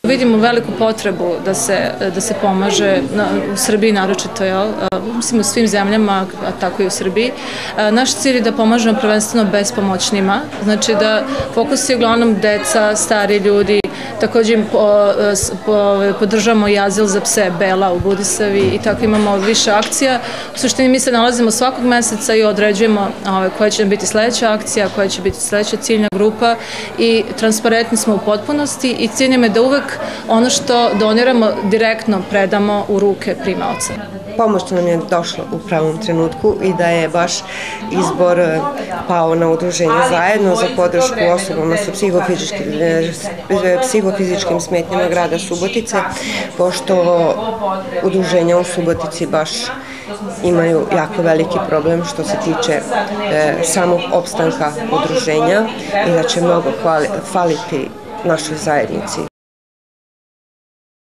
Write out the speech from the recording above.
Vidimo veliku potrebu da se pomaže u Srbiji naročito, mislim u svim zemljama, a tako i u Srbiji. Naš cilj je da pomažemo prvenstveno bespomoćnima, znači da fokus je uglavnom deca, stari ljudi, također podržavamo i azil za pse Bela u Budisavi i tako imamo više akcija. U suštini mi se nalazimo svakog meseca i određujemo koja će biti sledeća akcija, koja će biti sledeća ciljna grupa i transparentni smo u potpunosti i cilj nam je da uvek ono što doniramo direktno predamo u ruke primaoca. Pomoć nam je došla u pravom trenutku i da je baš izbor pao na udruženje Zajedno za podršku osobama sa psihofizičkim smetnjama grada Subotice, pošto udruženja u Subotici baš imaju jako veliki problem što se tiče samog opstanka udruženja i da će mnogo faliti našoj zajednici.